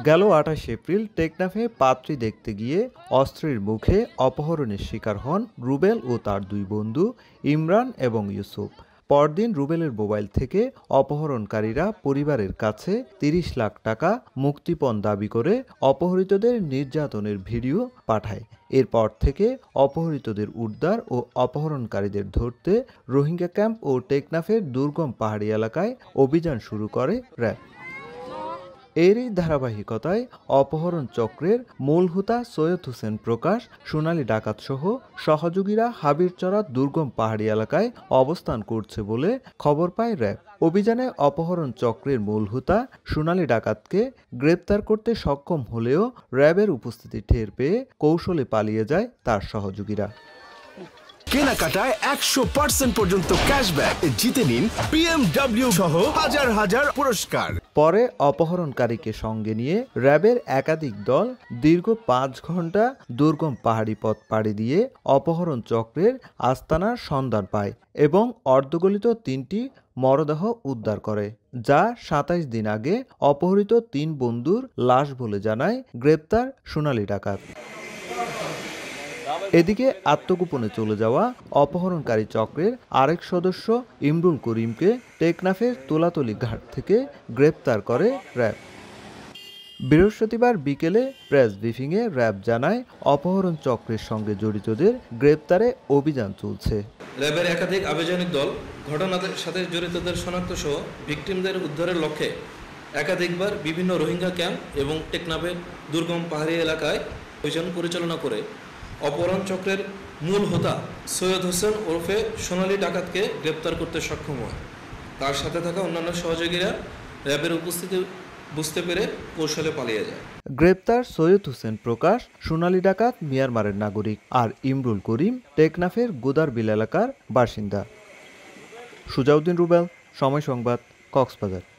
গেল ২৮ এপ্রিল টেকনাফে পাত্রী দেখতে গিয়ে অস্ত্রের মুখে অপহরণের শিকার হন রুবেল ও তার দুই বন্ধু ইমরান এবং ইউসুফ। পরদিন রুবেলের মোবাইল থেকে অপহরণকারীরা পরিবারের কাছে ৩০ লাখ টাকা মুক্তিপণ দাবি করে অপহৃতদের নির্যাতনের ভিডিও পাঠায়। এরপর থেকে অপহৃতদের উদ্ধার ও অপহরণকারীদের ধরতে রোহিঙ্গা ক্যাম্প ও টেকনাফের দুর্গম পাহাড়ি এলাকায় অভিযান শুরু করে র্যাব। এরই ধারাবাহিকতায় অপহরণ চক্রের মূল হোতা সৈয়দ হোসেন প্রকাশ, সোনালী ডাকাতসহ সহযোগীরা হাবিরচরা দুর্গম পাহাড়ি এলাকায় অবস্থান করছে বলে খবর পায় র্যাব। অভিযানে অপহরণ চক্রের মূল হোতা সোনালী ডাকাতকে গ্রেপ্তার করতে সক্ষম হলেও র্যাবের উপস্থিতি টের পেয়ে কৌশলে পালিয়ে যায় তার সহযোগীরা। কেনাকাটায় ১০০% পর্যন্ত ক্যাশব্যাক জিতে নিন BMW সহ হাজার হাজার পুরস্কার। পরে অপহরণকারীকে সঙ্গে নিয়ে র্যাবের একাধিক দল দীর্ঘ ৫ ঘন্টা দুর্গম পাহাড়ি পথ পাড়ি দিয়ে অপহরণ চক্রের আস্তানার সন্ধান পায় এবং অর্ধগলিত ৩টি মরদেহ উদ্ধার করে, যা ২৭ দিন আগে অপহৃত ৩ বন্ধুর লাশ বলে জানায় গ্রেপ্তার সোনালী ডাকাত। এদিকে আত্মগোপনে চলে যাওয়া অপহরণকারী চক্রের আরেক সদস্য ইমরুল করিমকে টেকনাফের তোলাতলি ঘাট থেকে গ্রেপ্তার করে র্যাব। বৃহস্পতিবার বিকেলে প্রেস ব্রিফিংয়ে র্যাব জানায় অপহরণ চক্রের সঙ্গে জড়িতদের গ্রেপ্তারে অভিযান চলছে। র্যাবের একাধিক আবেদনিক দল ঘটনার সাথে জড়িতদের শনাক্ত সহ ভিকটিমদের উদ্ধারের লক্ষ্যে একাধিকবার বিভিন্ন রোহিঙ্গা ক্যাম্প এবং টেকনাফের দুর্গম পাহাড়ি এলাকায় অভিযান পরিচালনা করে অপহরণ চক্রের মূল হোতা সৈয়দ হোসেন ওরফে সোনালী ডাকাতকে গ্রেপ্তার করতে সক্ষম হয়। তার সাথে থাকা অন্যান্য সহযোগীরা র্যাবের উপস্থিতি বুঝতে পেরে কৌশলে পালিয়ে যায়। গ্রেপ্তার সৈয়দ হোসেন প্রকাশ সোনালী ডাকাত মিয়ানমারের নাগরিক, আর ইমরুল করিম টেকনাফের গোদারবিল এলাকার বাসিন্দা। সুজাউদ্দিন রুবেল, সময় সংবাদ, কক্সবাজার।